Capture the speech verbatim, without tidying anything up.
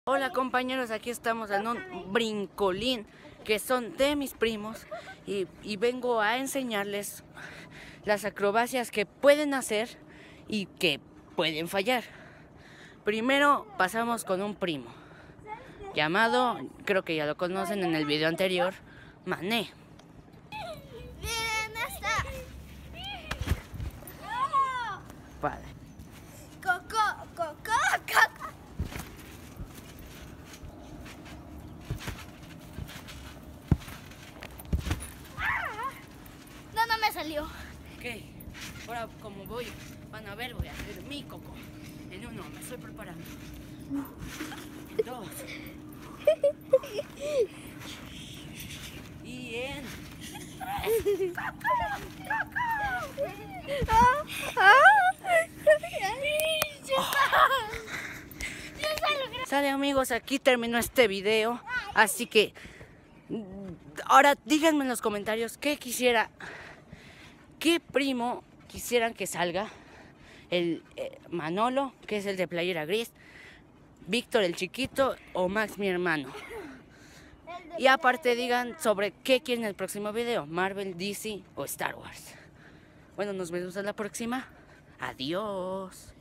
Hola compañeros, aquí estamos en un brincolín que son de mis primos y, y vengo a enseñarles las acrobacias que pueden hacer y que pueden fallar. Primero pasamos con un primo llamado, creo que ya lo conocen en el video anterior, Mané. Bien, está. Padre. Coco, coco, coco. No, no me salió. Ok, ahora como voy, van a ver, voy a hacer mi coco. En uno, me estoy preparando. En dos. Y en tres. Sale amigos, aquí terminó este video, así que ahora díganme en los comentarios qué quisiera, qué primo quisieran que salga. El eh, Manolo, que es el de playera gris, Víctor el chiquito o Max mi hermano. Y aparte digan sobre qué quieren el próximo video, Marvel, D C o Star Wars. Bueno, nos vemos en la próxima. Adiós.